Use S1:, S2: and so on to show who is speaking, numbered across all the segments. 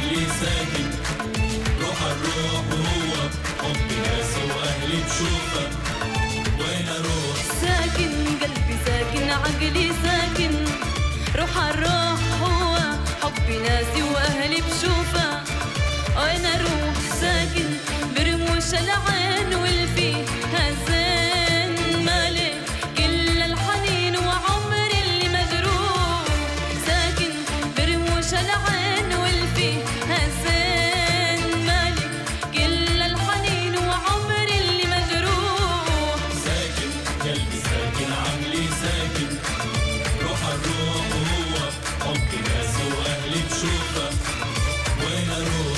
S1: عقلي ساكن، روح الروح وهو حب ناسي واهلي بشوفه، وين اروح؟
S2: ساكن قلبي ساكن عقلي ساكن، روح الروح هو حب ناسي واهلي بشوفه، وين اروح؟ ساكن برموش العين والفي هزين مالك كل الحنين وعمري اللي مجروح، ساكن برموش العين والفي هزين مالك كل الحنين وعمري اللي مجروح،
S1: ساكن قلبي ساكن عقلي ساكن، روح الروح وهو حب ناسي واهلي بشوفه، وين اروح؟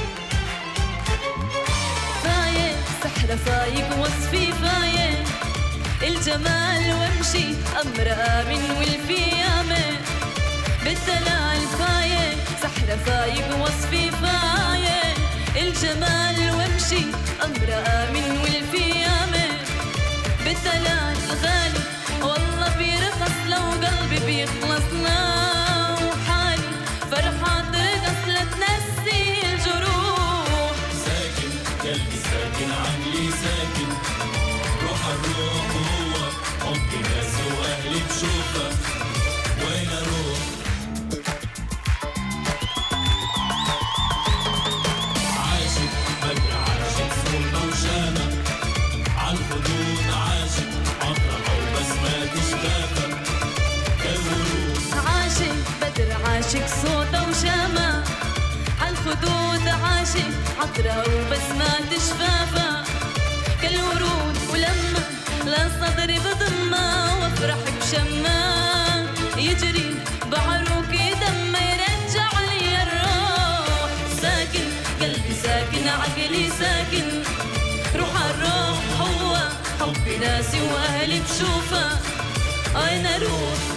S2: سحرة فايق وصفي فايق الجمال وامشي امرأة من والفيامة بالدلال فايق، سحرة فايق وصفي فايق الجمال وامشي امرأة من والفيامة بالدلال غالي والله بيرخص لو قلبي بيخلص لو حالي فرحة ترقص لتنسي الجروح،
S1: ساكن قلبي ساكن عقلي ساكن، روح الروح وهو حب ناسي واهلي بشوفه، وين اروح؟ عاشق بدر عاشق صورة وشامة، عالخدود عاشق عطرة وبسمات شفافة كالورود،
S2: عاشق بدر عاشق صوته وشامة، عالخدود عاشق عطرة وبسمات شفافة كالورود، ولما لا صدري بضمه وافرح بشمه يجري بعروقي دمه يرجع لي الروح، ساكن قلبي ساكن عقلي ساكن، روح الروح هو حب ناسي واهلي بشوفه، وين اروح؟